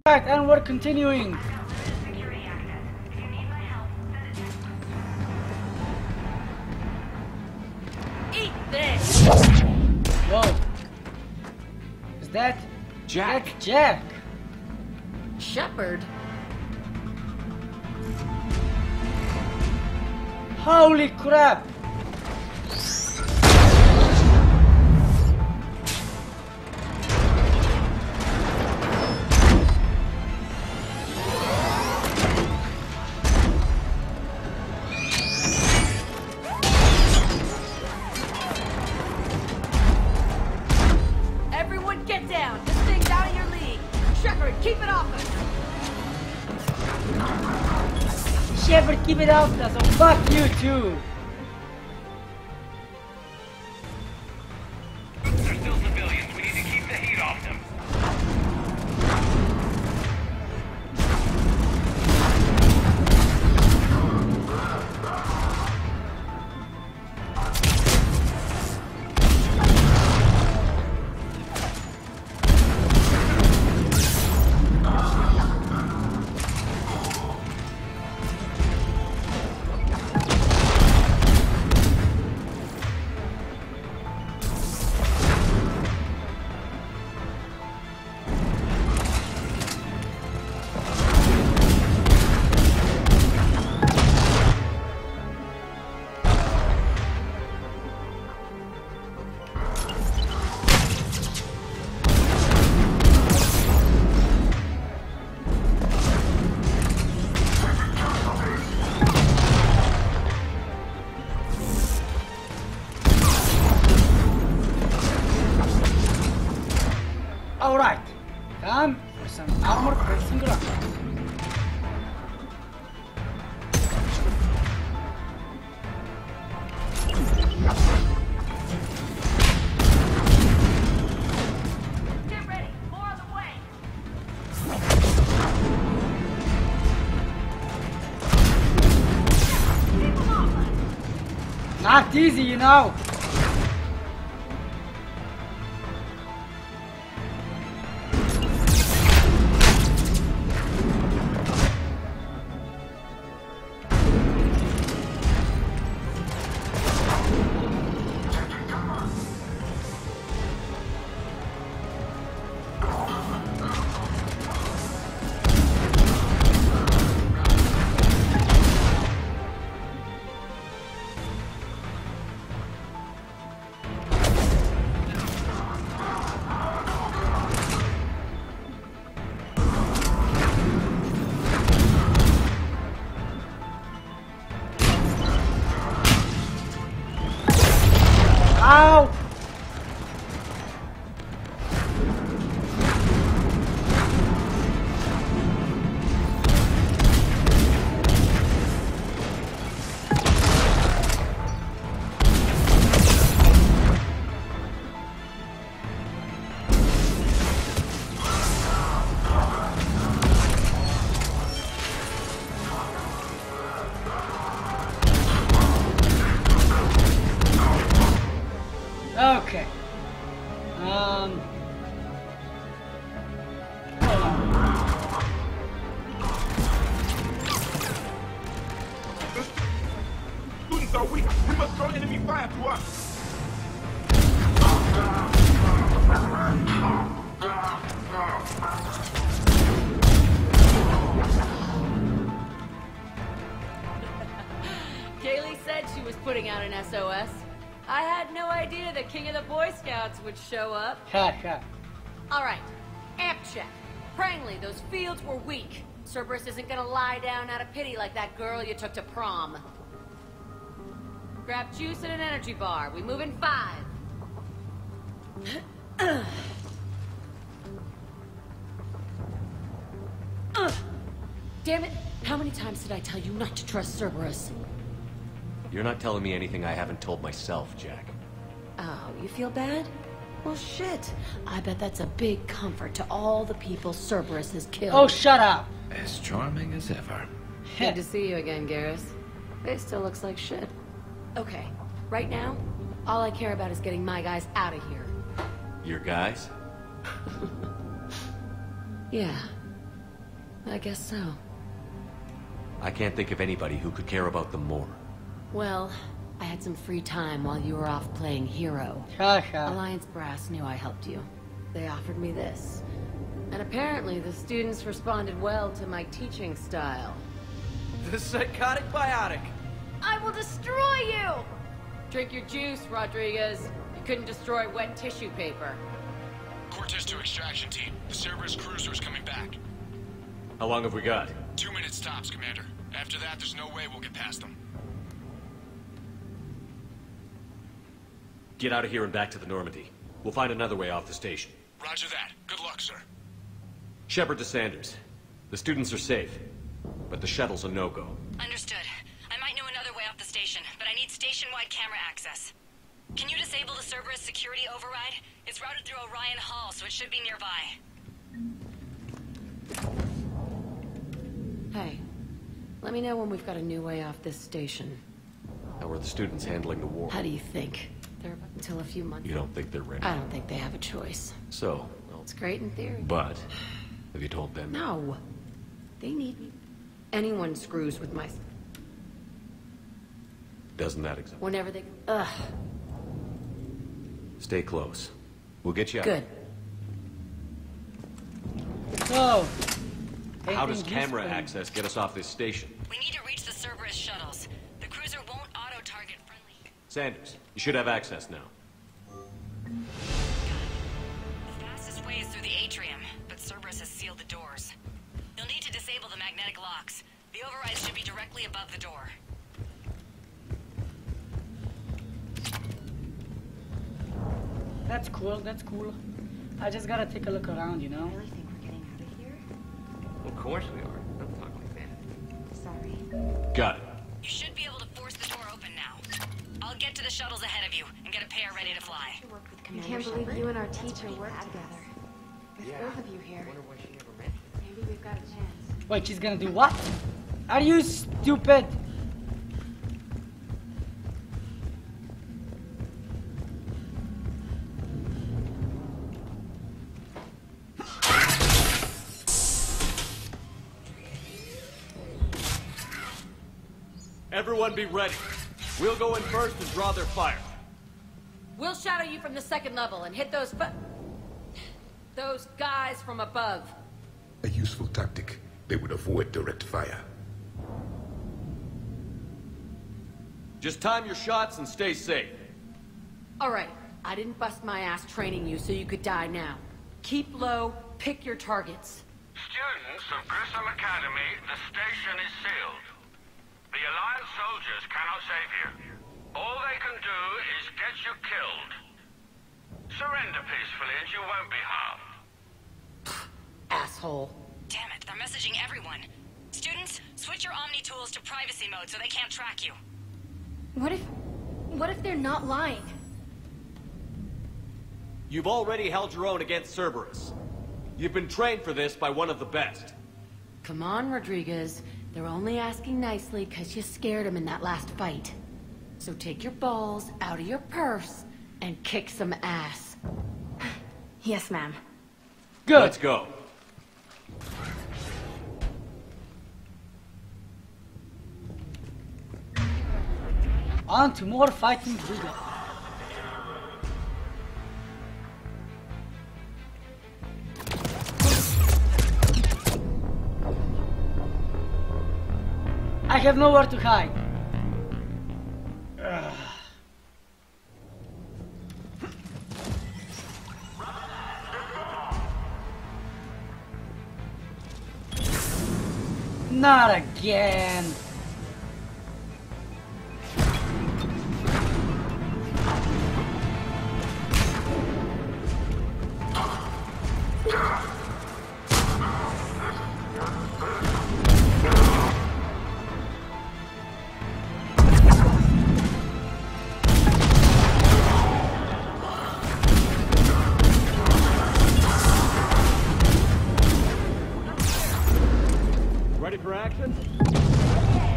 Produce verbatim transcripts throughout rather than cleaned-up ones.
Right, and we're continuing. Eat this! Whoa. Is that... Jack? That's Jack. Shepherd? Holy crap! Everyone get down! This thing's out of your league! Shepherd, keep it off us! Shepherd, keep it out, so fuck you too. They're still civilians. We need to keep the heat off them. Alright, time for some armor piercing rounds. Get ready! More on the way! Keep them off us! Not easy, you know. Ow! Okay. Um. Hold on. Students are weak. We must throw enemy fire to us. Kaylee said she was putting out an S O S. I had no idea the king of the Boy Scouts would show up. Ha ha. All right, amp check. Prangley, those fields were weak. Cerberus isn't gonna lie down out of pity like that girl you took to prom. Grab juice and an energy bar. We move in five. Damn it! How many times did I tell you not to trust Cerberus? You're not telling me anything I haven't told myself, Jack. Oh, you feel bad? Well, shit. I bet that's a big comfort to all the people Cerberus has killed. Oh, shut up. As charming as ever. Good to see you again, Garrus. Face still looks like shit. Okay, right now, all I care about is getting my guys out of here. Your guys? Yeah, I guess so. I can't think of anybody who could care about them more. Well, I had some free time while you were off playing hero. Haha. Alliance Brass knew I helped you. They offered me this. And apparently the students responded well to my teaching style. The psychotic biotic. I will destroy you! Drink your juice, Rodriguez. You couldn't destroy wet tissue paper. Cortez to extraction team. The Cerberus cruiser's coming back. How long have we got? Two minutes tops, Commander. After that, there's no way we'll get past them. Get out of here and back to the Normandy. We'll find another way off the station. Roger that. Good luck, sir. Shepard to Sanders. The students are safe, but the shuttle's a no-go. Understood. I might know another way off the station, but I need station-wide camera access. Can you disable the Cerberus security override? It's routed through Orion Hall, so it should be nearby. Hey, let me know when we've got a new way off this station. How are the students handling the war? How do you think? They're up until a few months. You don't think they're ready? I don't think they have a choice. So, well, It's great in theory. but have you told them? No. They need me. Anyone screws with my... Doesn't that exactly? Whenever they... Ugh. Stay close. We'll get you out. Good. So, How does anything camera useful? access get us off this station? We need to reach the Cerberus shuttles. The cruiser won't auto-target friendly. Sanders, you should have access now. The fastest way is through the atrium, but Cerberus has sealed the doors. You'll need to disable the magnetic locks. The override should be directly above the door. That's cool, that's cool. I just gotta take a look around, you know? Really think we're getting out of here? Of course we are. Don't talk like that. Sorry. Got it. You should be able to force the door open now. I'll get to the shuttles ahead of you and get a pair ready to fly. I can't believe you and our teacher work together. With both of you here. Wonder why she never mentioned it. Maybe we've got a chance. Wait, she's gonna do what? Are you stupid? Everyone be ready. We'll go in first and draw their fire. We'll shadow you from the second level and hit those fu- those guys from above. A useful tactic. They would avoid direct fire. Just time your shots and stay safe. All right, I didn't bust my ass training you so you could die now. Keep low, pick your targets. Students of Grissom Academy, the station is sealed. The Alliance soldiers cannot save you. All they can do is get you killed. Surrender peacefully and you won't be harmed. Asshole. Damn it, they're messaging everyone. Students, switch your Omni tools to privacy mode so they can't track you. What if... what if they're not lying? You've already held your own against Cerberus. You've been trained for this by one of the best. Come on, Rodriguez. They're only asking nicely because you scared them in that last fight. So take your balls out of your purse and kick some ass. Yes, ma'am. Good. Let's go. On to more fighting Buddha. I have nowhere to hide. Ugh. Not again. Ready for action?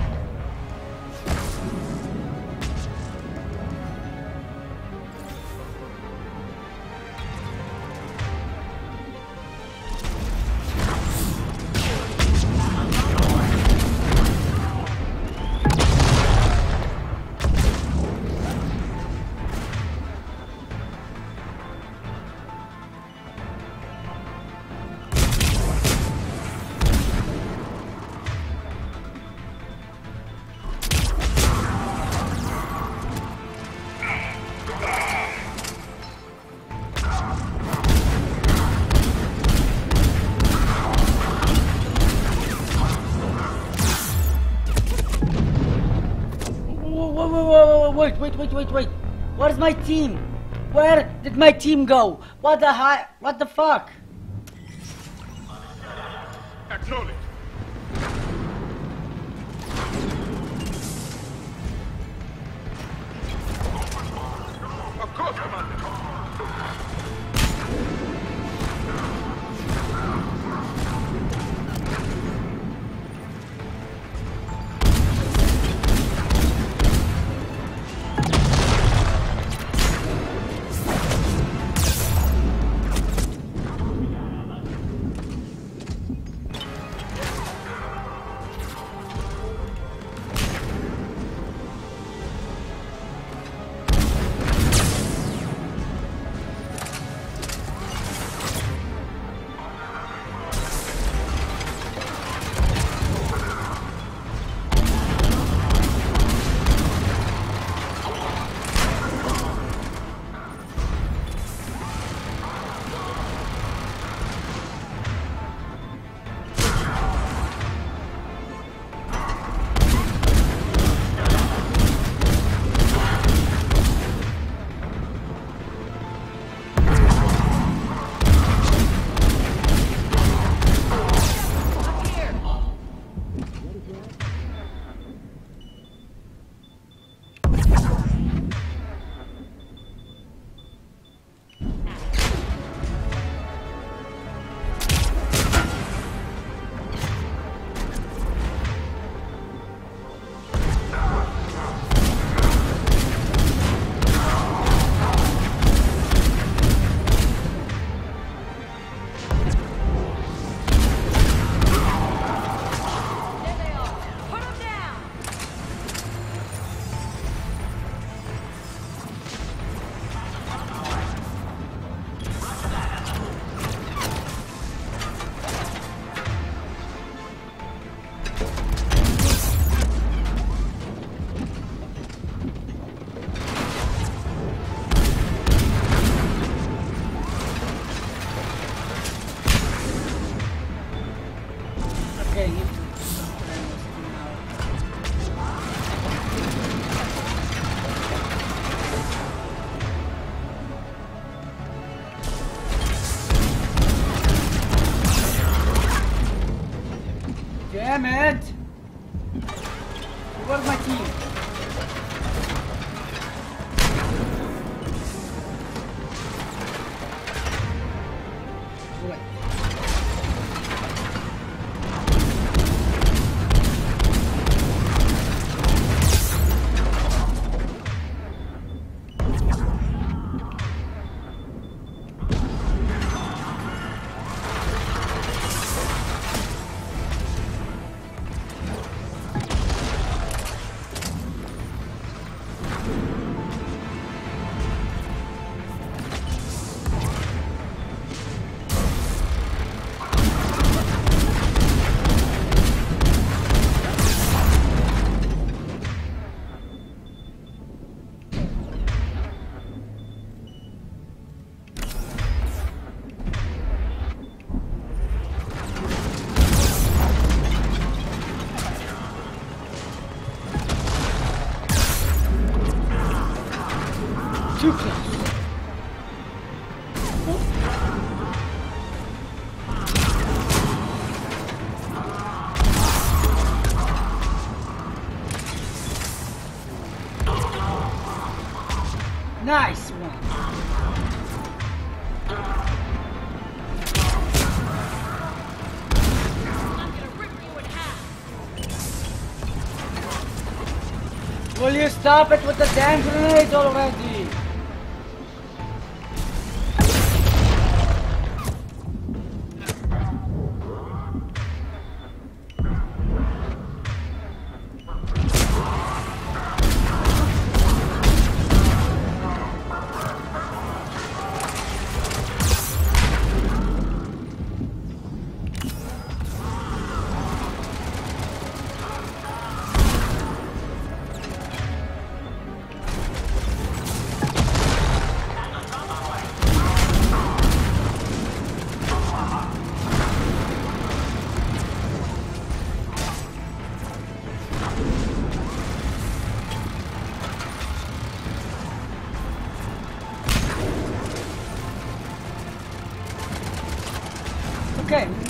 whoa, whoa, wait, wait, wait, wait, wait. Where's my team? Where did my team go? What the hi- What the fuck? Acknowledge. Of course, Commander. Damn it! Where's my team? Right. Too close. Nice one. Will you stop it with the damn grenades already?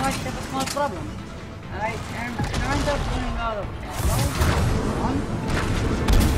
might have a small problem. I am kind of running out of ammo. One.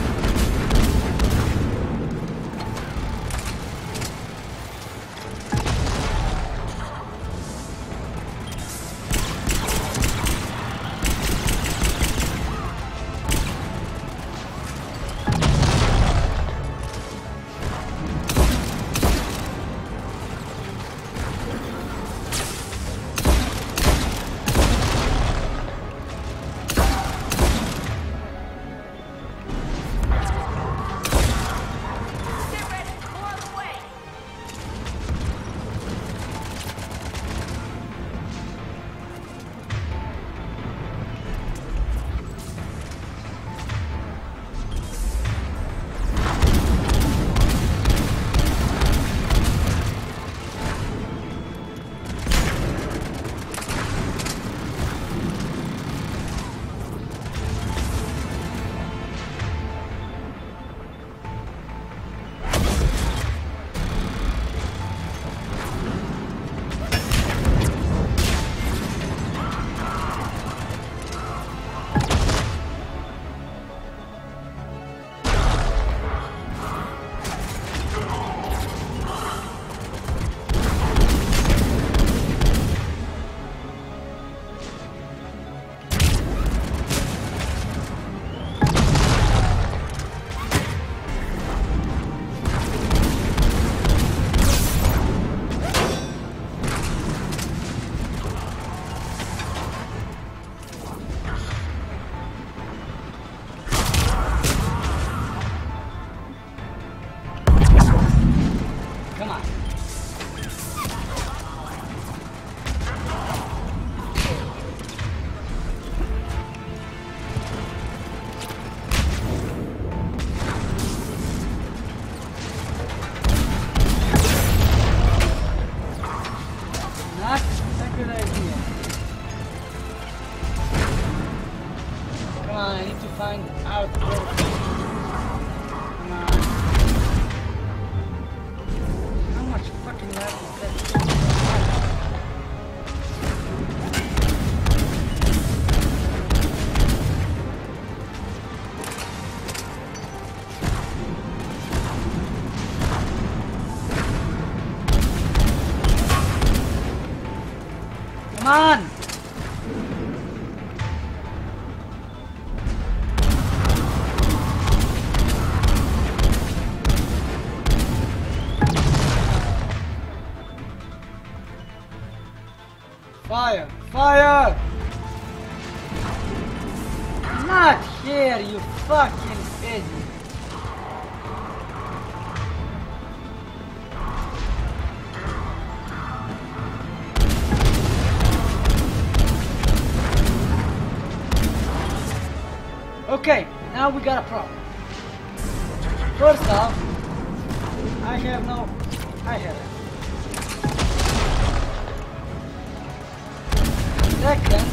Come on! Fire! Fire! Not here, you fucking idiot! Okay, now we got a problem. First off, I have no... I have it. Second,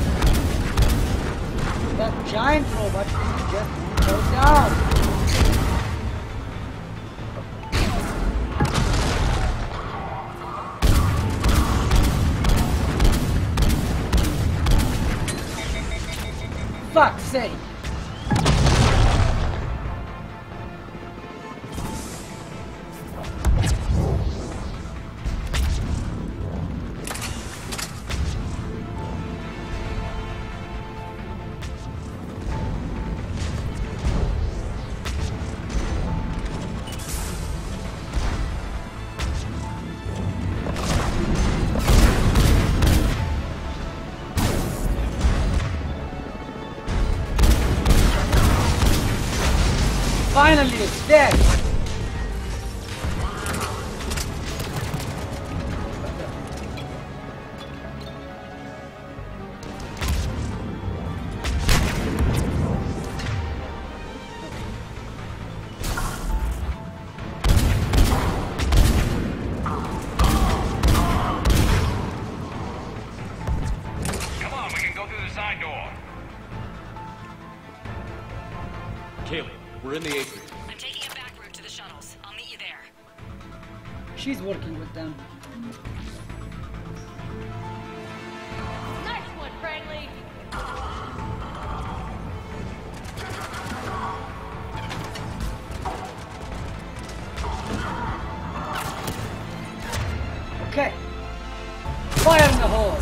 that giant robot just won't go down. Fuck's sake! Finally, it's dead! Come on, we can go through the side door. Kaylee, we're in the atrium. I'm taking a back route to the shuttles. I'll meet you there. She's working with them. Okay. Fire in the hole.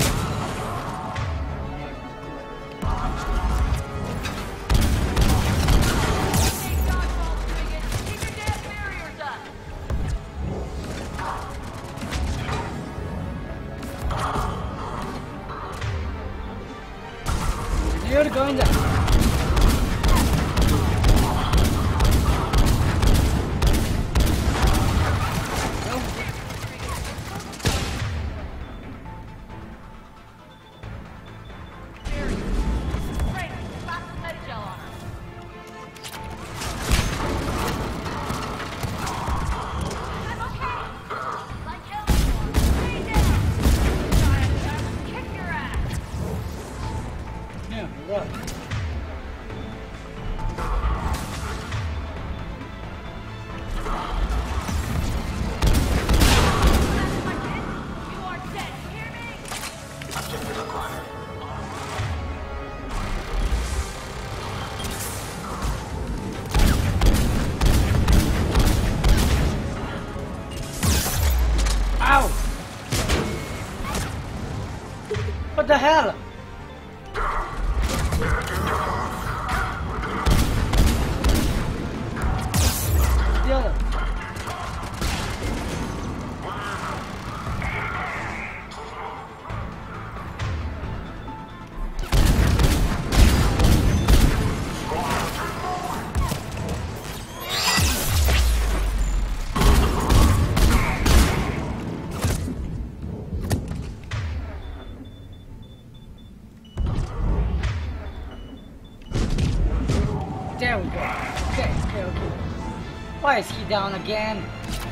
You're going there. What the hell? The other. There we go. Okay, okay, okay. Why is he down again?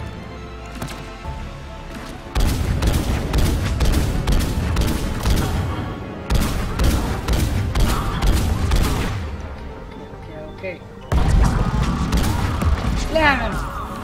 Okay, okay. Slam him!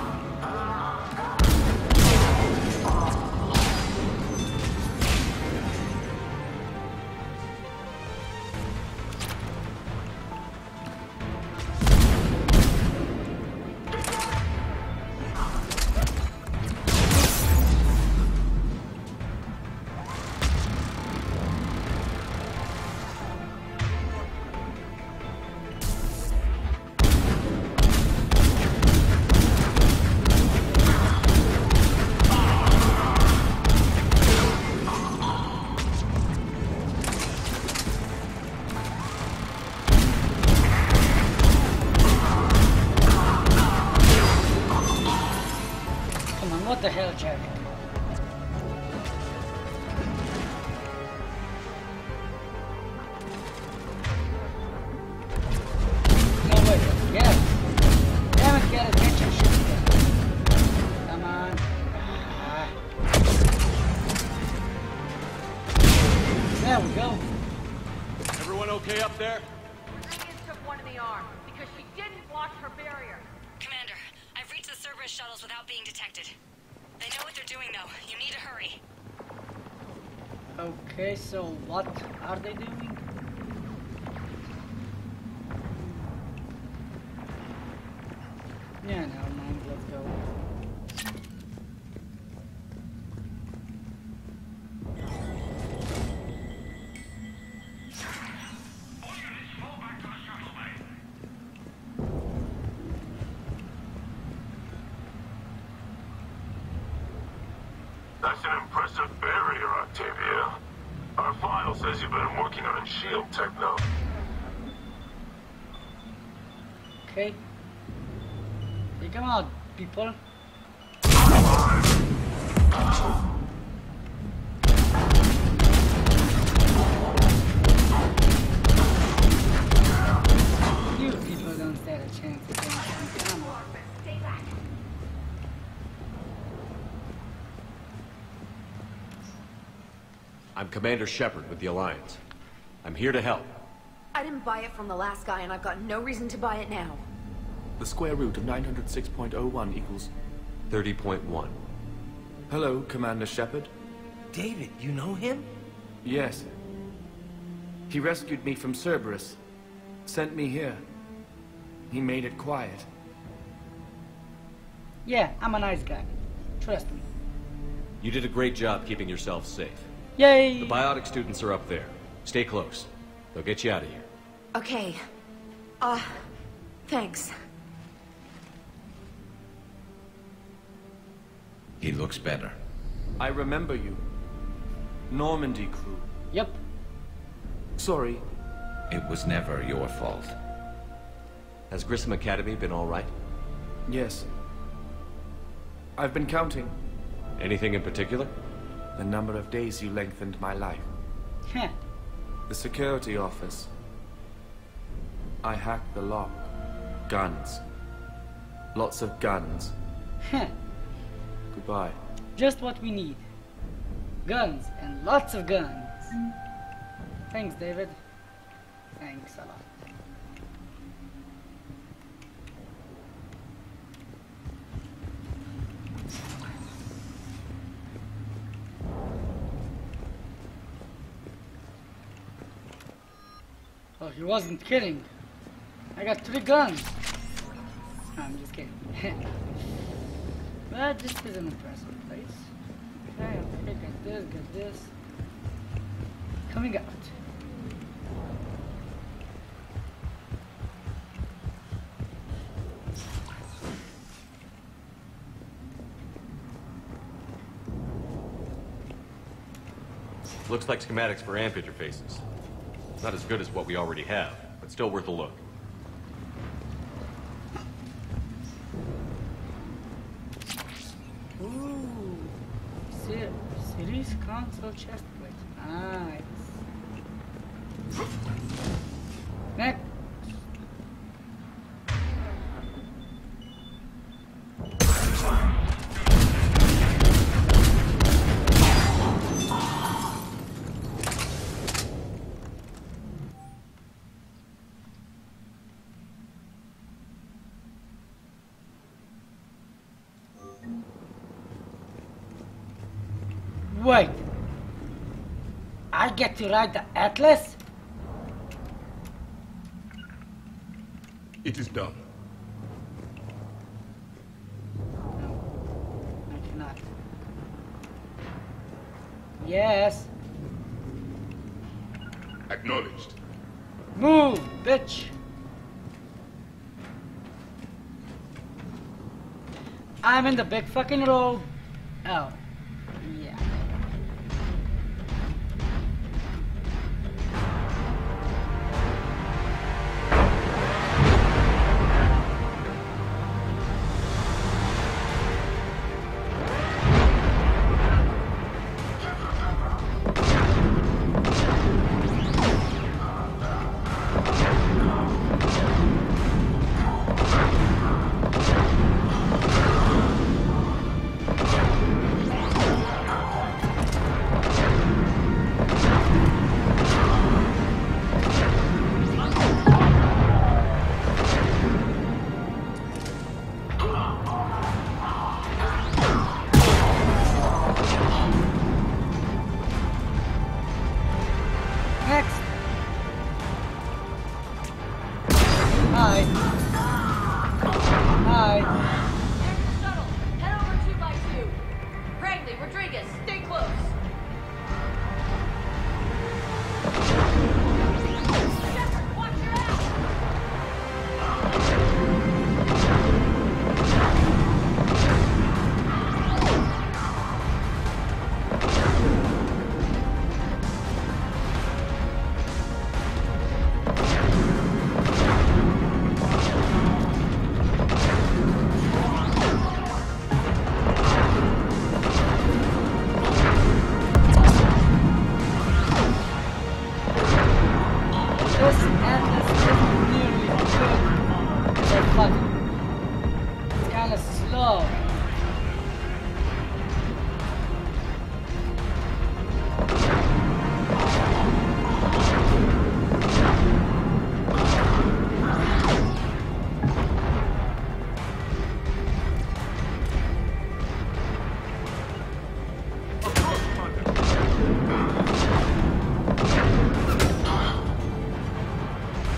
What the hell, Jack? No way. Get it. Damn it, get it. Get your shit together. Come on. Ah. There we go. Everyone okay up there? Perseus took one in the arm because she didn't watch her barrier. Commander, I've reached the Cerberus shuttles without being detected. They know what they're doing, though. You need to hurry. Okay, so what are they doing? Yeah, never mind. Let's go. That's an impressive barrier, Octavia. Our file says you've been working on shield techno. Okay. Hey, come on, people. You people don't stand a chance against me. Come on. I'm Commander Shepard with the Alliance. I'm here to help. I didn't buy it from the last guy, and I've got no reason to buy it now. The square root of nine hundred six point oh one equals... thirty point one. Hello, Commander Shepard. David, you know him? Yes. He rescued me from Cerberus. Sent me here. He made it quiet. Yeah, I'm a nice guy. Trust me. You did a great job keeping yourself safe. Yay! The biotic students are up there. Stay close. They'll get you out of here. Okay. Uh, thanks. He looks better. I remember you. Normandy crew. Yep. Sorry. It was never your fault. Has Grissom Academy been all right? Yes. I've been counting. Anything in particular? The number of days you lengthened my life. Heh. The security office. I hacked the lock. Guns. Lots of guns. Heh. Goodbye. Just what we need. Guns, and lots of guns. Thanks, David. Thanks a lot. Oh, he wasn't kidding. I got three guns. No, I'm just kidding. But this is an impressive place. Okay, okay, got this, got this. Coming out. Looks like schematics for amp interfaces. Not as good as what we already have, but still worth a look. Ooh, Se series console chest plate. Nice. Next. Wait, I get to ride the Atlas? It is done. No, I cannot. Yes. Acknowledged. Move, bitch. I'm in the big fucking road. Oh, yeah. Next. Hi. Hi. There's the shuttle. Head over two by two. Rangley, Rodriguez, stay close. Shepard, watch your This Atlas isn't nearly as good as I thought. It's kinda slow.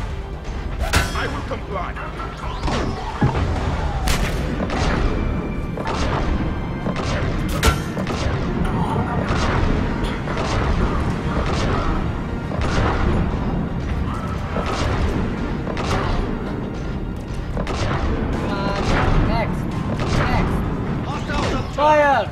I will comply. Fire!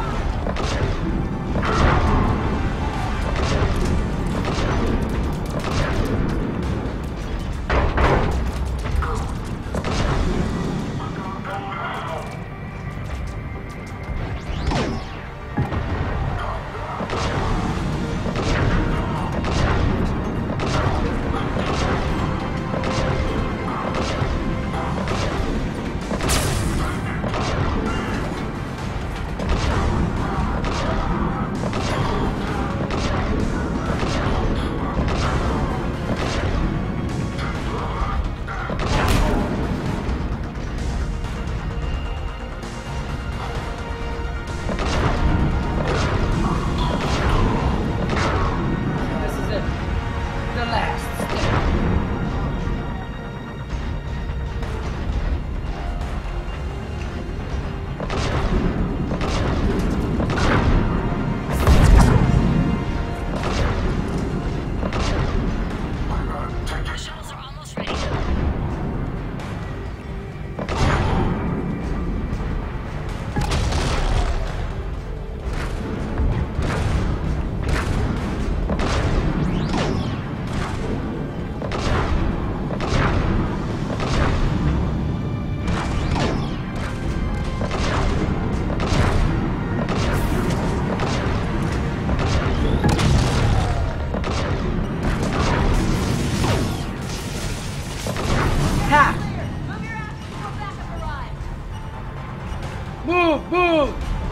Move, move!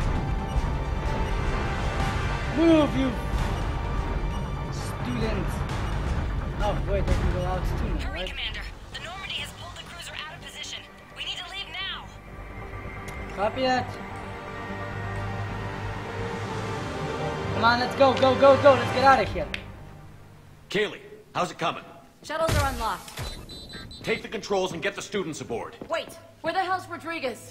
Move, you students! Oh, wait, they can go out too now, Hurry, right? Commander. The Normandy has pulled the cruiser out of position. We need to leave now. Copy that. Come on, let's go, go, go, go. Let's get out of here. Kaylee, how's it coming? Shuttles are unlocked. Take the controls and get the students aboard. Wait, where the hell's Rodriguez?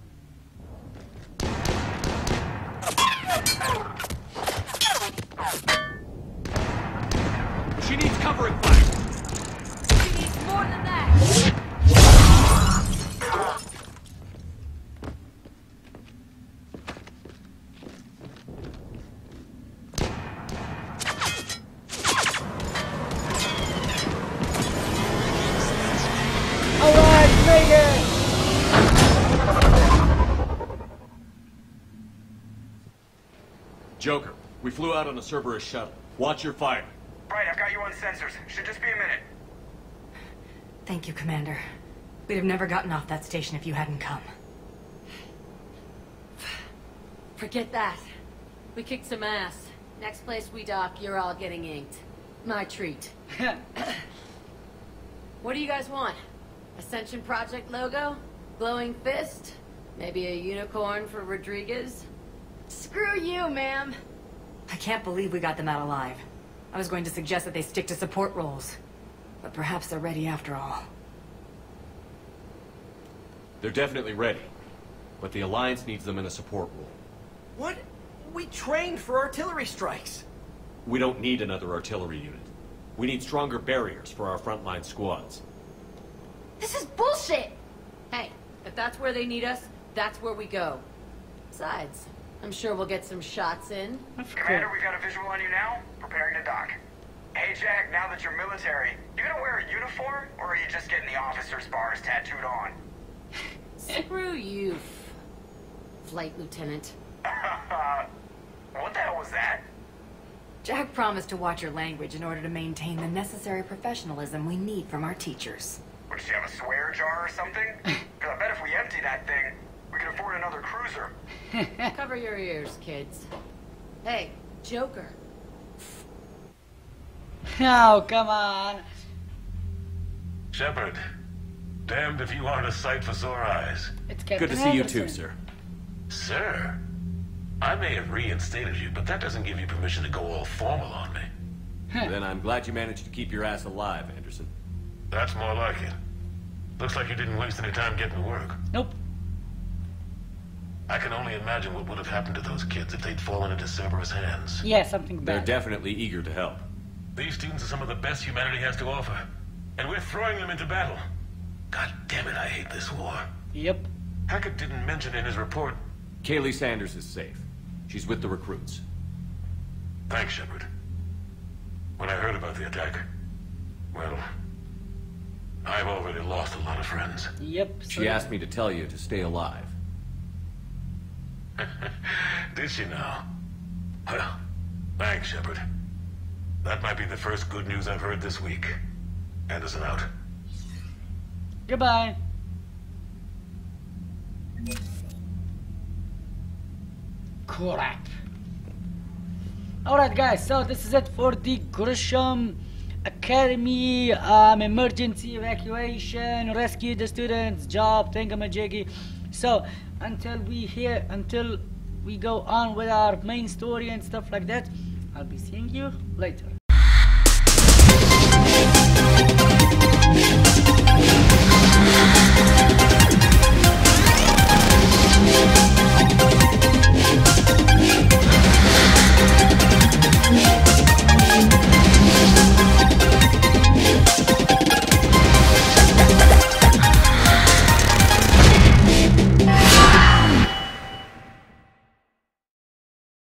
She needs covering fire. She needs more than that. Alright, make it! Joker, we flew out on a Cerberus shuttle. Watch your fire. Right, I've got you on sensors. Should just be a minute. Thank you, Commander. We'd have never gotten off that station if you hadn't come. Forget that. We kicked some ass. Next place we dock, you're all getting inked. My treat. What do you guys want? Ascension Project logo? Glowing fist? Maybe a unicorn for Rodriguez? Screw you, ma'am! I can't believe we got them out alive. I was going to suggest that they stick to support roles. But perhaps they're ready after all. They're definitely ready. But the Alliance needs them in a support role. What? We trained for artillery strikes. We don't need another artillery unit. We need stronger barriers for our frontline squads. This is bullshit! Hey, if that's where they need us, that's where we go. Besides, I'm sure we'll get some shots in. Commander, we got a visual on you now. Preparing to dock. Hey, Jack, now that you're military, you gonna wear a uniform, or are you just getting the officer's bars tattooed on? Screw you, f- Flight Lieutenant. What the hell was that? Jack promised to watch your language in order to maintain the necessary professionalism we need from our teachers. Would you have a swear jar or something? Because I bet if we empty that thing, we can afford another cruiser. Cover your ears, kids. Hey, Joker. Oh, come on. Shepard, damned if you aren't a sight for sore eyes. It's Captain Good to see you Henderson. too, sir. Sir, I may have reinstated you, but that doesn't give you permission to go all formal on me. Then I'm glad you managed to keep your ass alive, Anderson. That's more like it. Looks like you didn't waste any time getting to work. Nope. I can only imagine what would have happened to those kids if they'd fallen into Cerberus' hands. Yeah, something They're bad. definitely eager to help. These students are some of the best humanity has to offer. And we're throwing them into battle. God damn it, I hate this war. Yep. Hackett didn't mention in his report Kaylee Sanders is safe. She's with the recruits. Thanks, Shepard. When I heard about the attack, well, I've already lost a lot of friends. Yep. She asked me to tell you to stay alive. Did she now? Well, thanks, Shepard. That might be the first good news I've heard this week. Anderson out. Goodbye. Crap. Alright guys, so this is it for the Grissom Academy um, emergency evacuation, rescue the students, job, thingamajiggy. So until we here, until we go on with our main story and stuff like that, I'll be seeing you later.